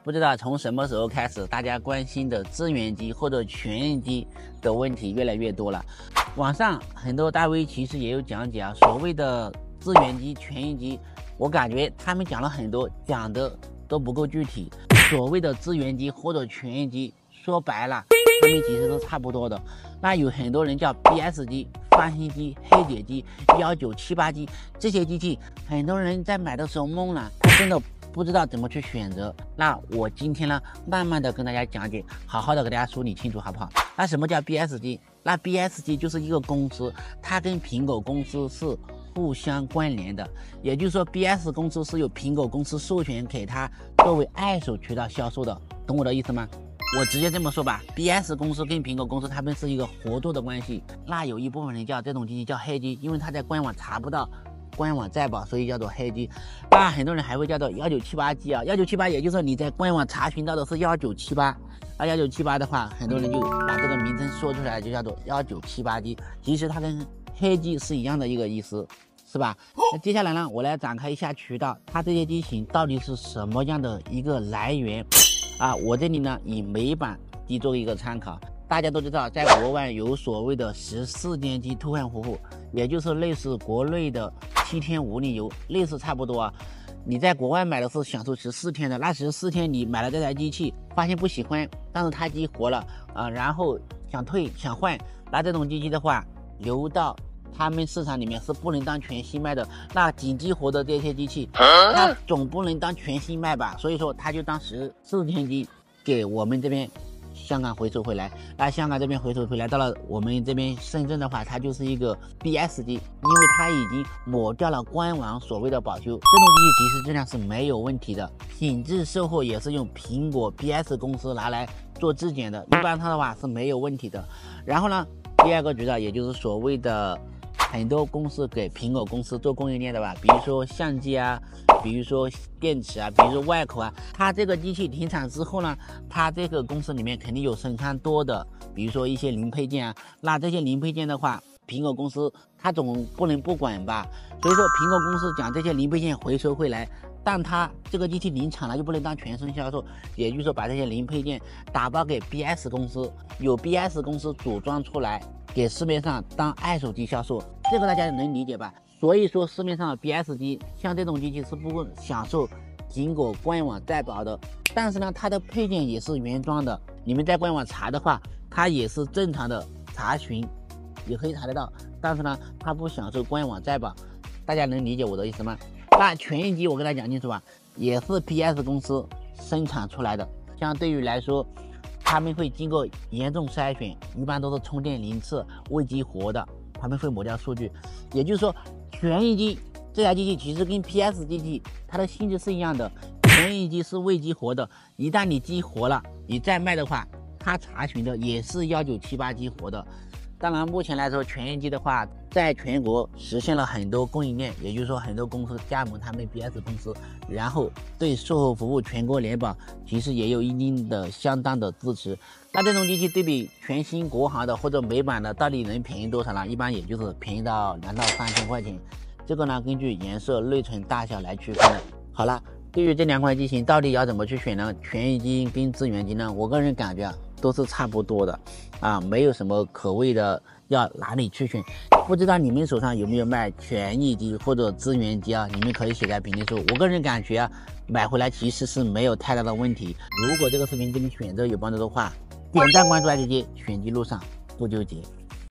不知道从什么时候开始，大家关心的资源机或者权益机的问题越来越多了。网上很多大 V 其实也有讲解啊，所谓的资源机、权益机，我感觉他们讲了很多，讲的都不够具体。所谓的资源机或者权益机，说白了，他们其实都差不多的。那有很多人叫 BS 机、翻新机、黑姐机、1978机，这些机器，很多人在买的时候懵了，他真的不知道怎么去选择。那我今天呢，慢慢的跟大家讲解，好好的给大家梳理清楚，好不好？那什么叫 BS 机？那 BS 机就是一个公司，它跟苹果公司是互相关联的，也就是说 BS 公司是由苹果公司授权给它作为二手渠道销售的，懂我的意思吗？我直接这么说吧 ，BS 公司跟苹果公司他们是一个合作的关系。那有一部分人叫这种机器叫黑机，因为他在官网查不到官网在保，所以叫做黑机。那很多人还会叫做1978机啊，1978也就是说你在官网查询到的是1978，而1978的话，很多人就把这个名称说出来，就叫做1978机。其实它跟黑机是一样的一个意思，是吧？那接下来呢，我来展开一下渠道，它这些机型到底是什么样的一个来源啊？我这里呢以美版机作为一个参考。大家都知道，在国外有所谓的14天机退换服务，也就是类似国内的7天无理由，类似差不多啊。你在国外买的是享受14天的，那14天你买了这台机器，发现不喜欢，但是它激活了啊，然后想退想换，那这种机器的话，流到他们市场里面是不能当全新卖的。那仅激活的这些机器，它总不能当全新卖吧？所以说，它就当14天机给我们这边香港回收回来。那香港这边回收回来到了我们这边深圳的话，它就是一个 BS 机，因为它已经抹掉了官网所谓的保修，这种机器其实质量是没有问题的，品质售后也是用苹果 BS 公司拿来做质检的，一般它的话是没有问题的。然后呢，第二个渠道也就是所谓的很多公司给苹果公司做供应链的吧，比如说相机啊，比如说电池啊，比如说外壳啊，它这个机器停产之后呢，它这个公司里面肯定有生产多的，比如说一些零配件啊，那这些零配件的话，苹果公司它总不能不管吧，所以说苹果公司将这些零配件回收回来，但它这个机器临产了又不能当全身销售，也就是说把这些零配件打包给 BS 公司，由 BS 公司组装出来给市面上当二手机销售，这个大家能理解吧？所以说市面上的 BS 机像这种机器是不享受苹果官网在保的，但是呢它的配件也是原装的，你们在官网查的话，它也是正常的查询，也可以查得到，但是呢它不享受官网在保，大家能理解我的意思吗？那权益机我跟大家讲清楚吧，也是 BS 公司生产出来的，相对于来说他们会经过严重筛选，一般都是充电零次未激活的，他们会抹掉数据。也就是说，权益机这台机器其实跟 PS 机器它的性质是一样的，权益机是未激活的，一旦你激活了，你再卖的话，它查询的也是1978激活的。当然，目前来说，权益机的话，在全国实现了很多供应链，也就是说，很多公司加盟他们 BS 公司，然后对售后服务全国联保，其实也有一定的相当的支持。那这种机器对比全新国行的或者美版的，到底能便宜多少呢？一般也就是便宜到2到3千块钱。这个呢，根据颜色、内存大小来区分的。好了，对于这两款机型，到底要怎么去选呢？权益机跟资源机呢？我个人感觉都是差不多的啊，没有什么可谓的要哪里去选。不知道你们手上有没有卖权益机或者资源机啊？你们可以写在评论区。我个人感觉买回来其实是没有太大的问题。如果这个视频对你选择有帮助的话，点赞关注爱机，选机路上不纠结。